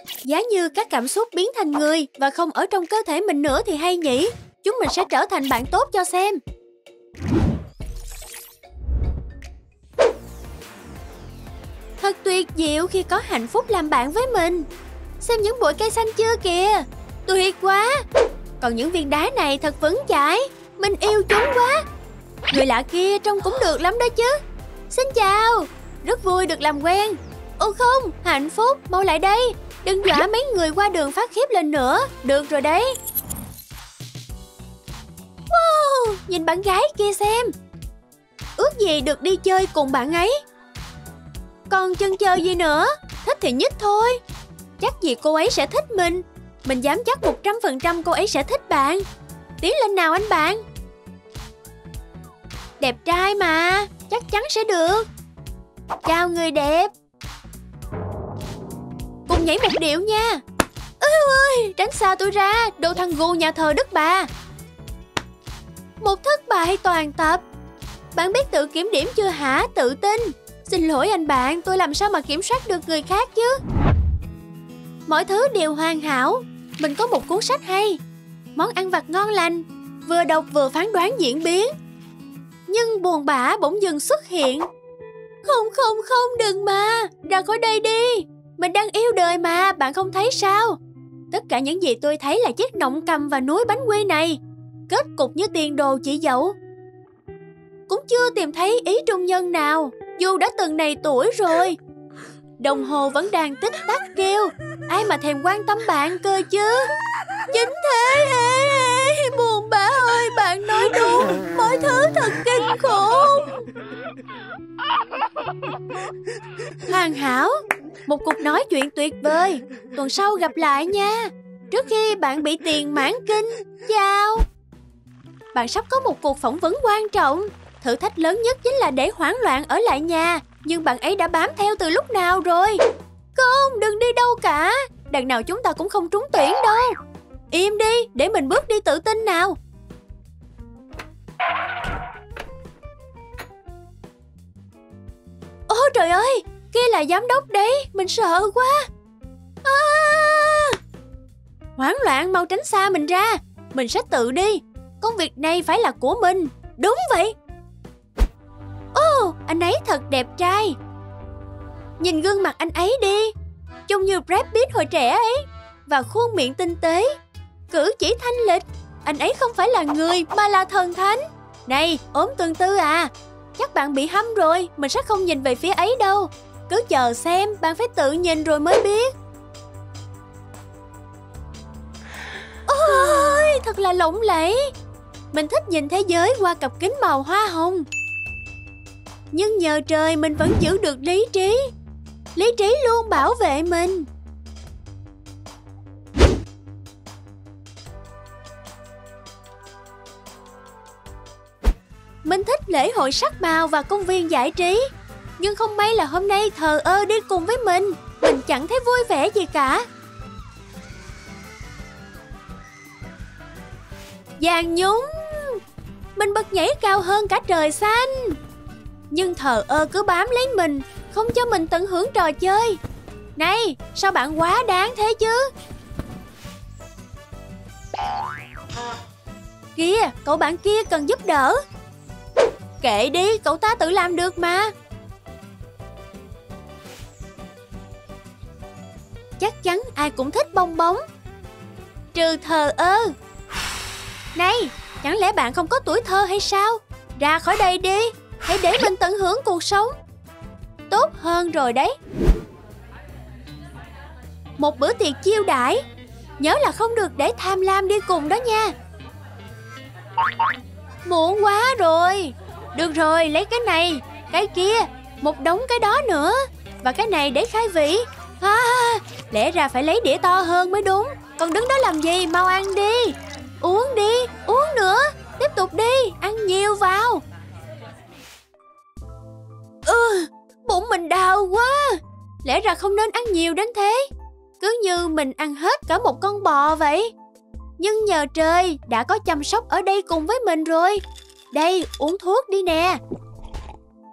Giá như các cảm xúc biến thành người và không ở trong cơ thể mình nữa thì hay nhỉ? Chúng mình sẽ trở thành bạn tốt cho xem. Thật tuyệt diệu khi có hạnh phúc làm bạn với mình. Xem những bụi cây xanh chưa kìa. Tuyệt quá. Còn những viên đá này thật vững chãi. Mình yêu chúng quá. Người lạ kia trông cũng được lắm đó chứ. Xin chào. Rất vui được làm quen. Ô không, hạnh phúc, mau lại đây. Đừng dọa mấy người qua đường phát khiếp lên nữa. Được rồi đấy. Wow, nhìn bạn gái kia xem. Ước gì được đi chơi cùng bạn ấy. Còn chần chờ gì nữa? Thích thì nhích thôi. Chắc gì cô ấy sẽ thích mình. Mình dám chắc 100% cô ấy sẽ thích bạn. Tiến lên nào anh bạn. Đẹp trai mà, chắc chắn sẽ được. Chào người đẹp. Cùng nhảy một điệu nha. Ơi, tránh xa tôi ra, đồ thằng gù nhà thờ Đức Bà. Một thất bại toàn tập. Bạn biết tự kiểm điểm chưa hả? Tự tin. Xin lỗi anh bạn, tôi làm sao mà kiểm soát được người khác chứ? Mọi thứ đều hoàn hảo. Mình có một cuốn sách hay. Món ăn vặt ngon lành. Vừa đọc vừa phán đoán diễn biến. Nhưng buồn bã bỗng dừng xuất hiện. Không, đừng mà. Ra khỏi đây đi. Mình đang yêu đời mà, bạn không thấy sao? Tất cả những gì tôi thấy là chiếc nọng cầm và núi bánh quy này. Kết cục như tiền đồ chỉ dẫu. Cũng chưa tìm thấy ý trung nhân nào. Dù đã từng này tuổi rồi. Đồng hồ vẫn đang tích tắc kêu. Ai mà thèm quan tâm bạn cơ chứ. Chính thế. Buồn bã ơi, bạn nói đúng. Mọi thứ thật kinh khủng. Hoàn hảo. Một cuộc nói chuyện tuyệt vời. Tuần sau gặp lại nha. Trước khi bạn bị tiền mãn kinh. Chào. Bạn sắp có một cuộc phỏng vấn quan trọng. Thử thách lớn nhất chính là để hoảng loạn ở lại nhà. Nhưng bạn ấy đã bám theo từ lúc nào rồi? Không, đừng đi đâu cả. Đằng nào chúng ta cũng không trúng tuyển đâu. Im đi, để mình bước đi tự tin nào. Ôi trời ơi, kia là giám đốc đấy. Mình sợ quá. Hoảng loạn, mau tránh xa mình ra. Mình sẽ tự đi. Công việc này phải là của mình. Đúng vậy. Anh ấy thật đẹp trai. Nhìn gương mặt anh ấy đi. Trông như Brad Pitt hồi trẻ ấy. Và khuôn miệng tinh tế. Cử chỉ thanh lịch. Anh ấy không phải là người mà là thần thánh. Này, ốm tương tư à. Chắc bạn bị hâm rồi. Mình sẽ không nhìn về phía ấy đâu. Cứ chờ xem, bạn phải tự nhìn rồi mới biết. Ôi, thật là lộng lẫy. Mình thích nhìn thế giới qua cặp kính màu hoa hồng. Nhưng nhờ trời mình vẫn giữ được lý trí. Lý trí luôn bảo vệ mình. Mình thích lễ hội sắc màu và công viên giải trí. Nhưng không may là hôm nay thờ ơ đi cùng với mình. Mình chẳng thấy vui vẻ gì cả. Vàng nhúng. Mình bật nhảy cao hơn cả trời xanh. Nhưng thờ ơ cứ bám lấy mình, không cho mình tận hưởng trò chơi. Này, sao bạn quá đáng thế chứ? Kìa, cậu bạn kia cần giúp đỡ. Kệ đi, cậu ta tự làm được mà. Chắc chắn ai cũng thích bong bóng. Trừ thờ ơ. Này, chẳng lẽ bạn không có tuổi thơ hay sao? Ra khỏi đây đi. Hãy để mình tận hưởng cuộc sống. Tốt hơn rồi đấy. Một bữa tiệc chiêu đãi. Nhớ là không được để tham lam đi cùng đó nha. Muộn quá rồi. Được rồi, lấy cái này, cái kia, một đống cái đó nữa. Và cái này để khai vị. Lẽ ra phải lấy đĩa to hơn mới đúng. Còn đứng đó làm gì, mau ăn đi. Uống đi, uống nữa. Tiếp tục đi, ăn nhiều vào. Bụng mình đau quá. Lẽ ra không nên ăn nhiều đến thế. Cứ như mình ăn hết cả một con bò vậy. Nhưng nhờ trời đã có chăm sóc ở đây cùng với mình rồi. Đây, uống thuốc đi nè.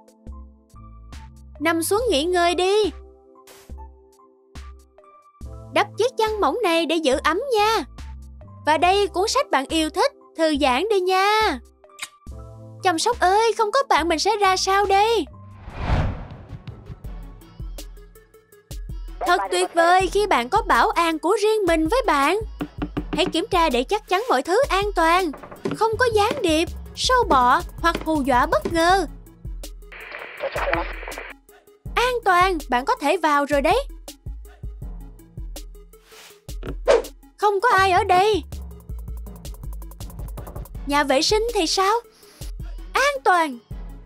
Nằm xuống nghỉ ngơi đi. Đắp chiếc chăn mỏng này để giữ ấm nha. Và đây cuốn sách bạn yêu thích, thư giãn đi nha. Chăm sóc ơi, không có bạn mình sẽ ra sao đây? Thật tuyệt vời khi bạn có bảo an của riêng mình với bạn. Hãy kiểm tra để chắc chắn mọi thứ an toàn. Không có gián điệp, sâu bọ hoặc hù dọa bất ngờ. An toàn, bạn có thể vào rồi đấy. Không có ai ở đây. Nhà vệ sinh thì sao? An toàn.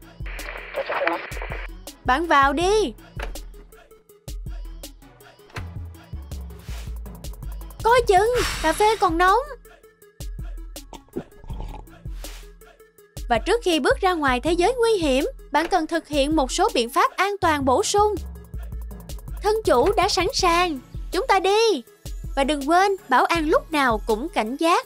Bạn vào đi. Coi chừng, cà phê còn nóng. Và trước khi bước ra ngoài thế giới nguy hiểm, bạn cần thực hiện một số biện pháp an toàn bổ sung. Thân chủ đã sẵn sàng, chúng ta đi. Và đừng quên, bảo an lúc nào cũng cảnh giác.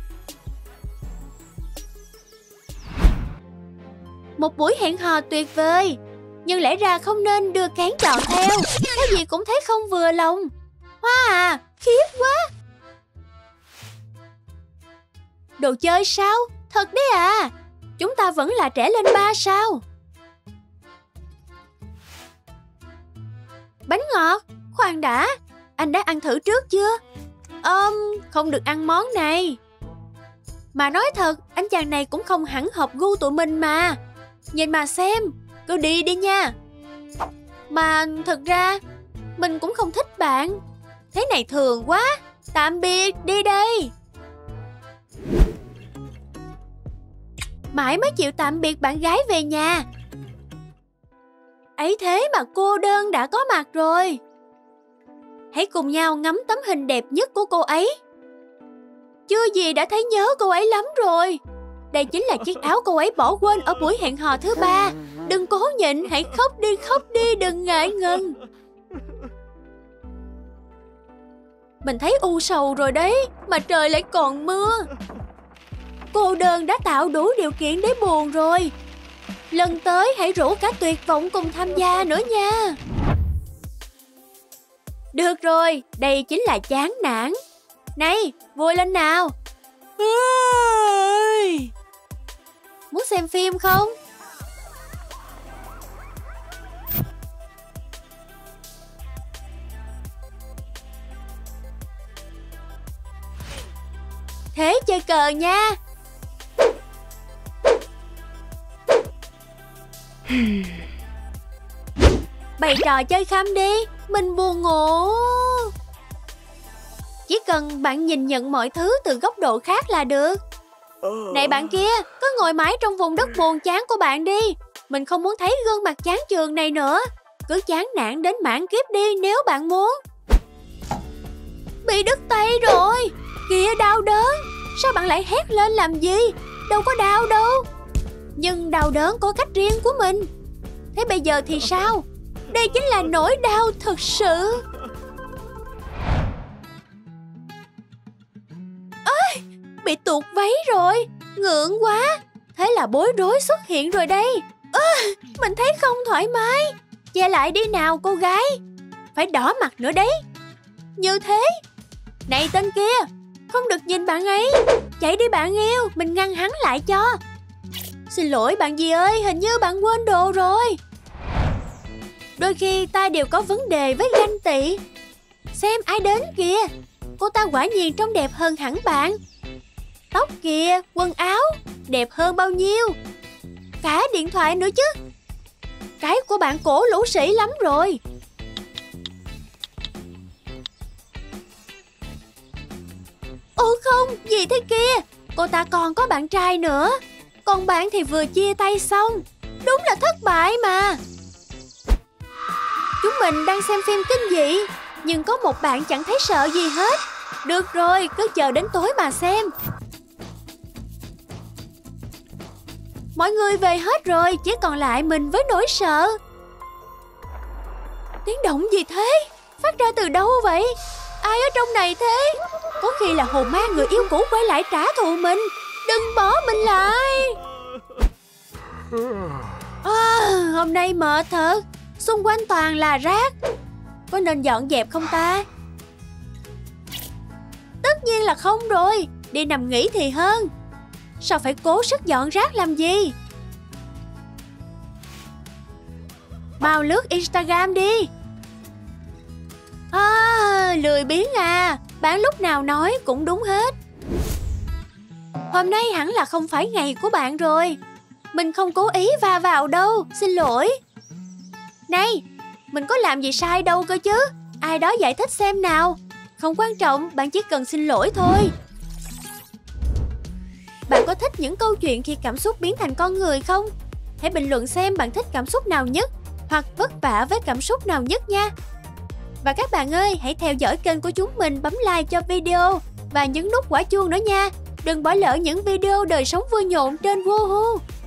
Một buổi hẹn hò tuyệt vời, nhưng lẽ ra không nên đưa kén chọn theo. Cái gì cũng thấy không vừa lòng. Hoa à, khiếp quá. Đồ chơi sao? Thật đấy à. Chúng ta vẫn là trẻ lên 3 sao. Bánh ngọt, khoan đã. Anh đã ăn thử trước chưa? Không được ăn món này. Mà nói thật, anh chàng này cũng không hẳn hợp gu tụi mình mà. Nhìn mà xem, cứ đi đi nha. Mà thật ra, mình cũng không thích bạn. Thế này thường quá. Tạm biệt, đi đây. Mãi mới chịu tạm biệt bạn gái về nhà. Ấy thế mà cô đơn đã có mặt rồi. Hãy cùng nhau ngắm tấm hình đẹp nhất của cô ấy. Chưa gì đã thấy nhớ cô ấy lắm rồi. Đây chính là chiếc áo cô ấy bỏ quên ở buổi hẹn hò thứ 3. Đừng cố nhịn, hãy khóc đi, đừng ngại ngần. Mình thấy u sầu rồi đấy, mà trời lại còn mưa. Cô đơn đã tạo đủ điều kiện để buồn rồi. Lần tới hãy rủ cả tuyệt vọng cùng tham gia nữa nha. Được rồi, đây chính là chán nản. Này, vui lên nào. Muốn xem phim không? Thế chơi cờ nha. Bày trò chơi khăm đi. Mình buồn ngủ. Chỉ cần bạn nhìn nhận mọi thứ từ góc độ khác là được. Này bạn kia, cứ ngồi mãi trong vùng đất buồn chán của bạn đi. Mình không muốn thấy gương mặt chán chường này nữa. Cứ chán nản đến mãn kiếp đi nếu bạn muốn. Bị đứt tay rồi. Kìa, đau đớn. Sao bạn lại hét lên làm gì? Đâu có đau đâu. Nhưng đau đớn có cách riêng của mình. Thế bây giờ thì sao? Đây chính là nỗi đau thực sự. Ơi, bị tuột váy rồi. Ngượng quá. Thế là bối rối xuất hiện rồi đây. Mình thấy không thoải mái. Che lại đi nào cô gái. Phải đỏ mặt nữa đấy. Như thế. Này tên kia, không được nhìn bạn ấy. Chạy đi bạn yêu, mình ngăn hắn lại cho. Xin lỗi bạn gì ơi, hình như bạn quên đồ rồi. Đôi khi ta đều có vấn đề với ganh tị. Xem ai đến kìa. Cô ta quả nhiên trông đẹp hơn hẳn bạn. Tóc kìa, quần áo đẹp hơn bao nhiêu. Cả điện thoại nữa chứ. Cái của bạn cổ lũ sĩ lắm rồi. Ồ không, gì thế kia. Cô ta còn có bạn trai nữa. Còn bạn thì vừa chia tay xong. Đúng là thất bại mà. Chúng mình đang xem phim kinh dị, nhưng có một bạn chẳng thấy sợ gì hết. Được rồi, cứ chờ đến tối mà xem. Mọi người về hết rồi, chỉ còn lại mình với nỗi sợ. Tiếng động gì thế? Phát ra từ đâu vậy? Ai ở trong này thế? Có khi là hồn ma người yêu cũ quay lại trả thù mình. Đừng bỏ mình lại. Hôm nay mệt thật. Xung quanh toàn là rác. Có nên dọn dẹp không ta? Tất nhiên là không rồi, đi nằm nghỉ thì hơn. Sao phải cố sức dọn rác làm gì? Mau lướt Instagram đi. Lười biếng à, bạn lúc nào nói cũng đúng hết. Hôm nay hẳn là không phải ngày của bạn rồi. Mình không cố ý va vào đâu, xin lỗi. Này, mình có làm gì sai đâu cơ chứ. Ai đó giải thích xem nào. Không quan trọng, bạn chỉ cần xin lỗi thôi. Bạn có thích những câu chuyện khi cảm xúc biến thành con người không? Hãy bình luận xem bạn thích cảm xúc nào nhất, hoặc vất vả với cảm xúc nào nhất nha. Và các bạn ơi, hãy theo dõi kênh của chúng mình, bấm like cho video và nhấn nút quả chuông nữa nha. Đừng bỏ lỡ những video đời sống vui nhộn trên Woohoo.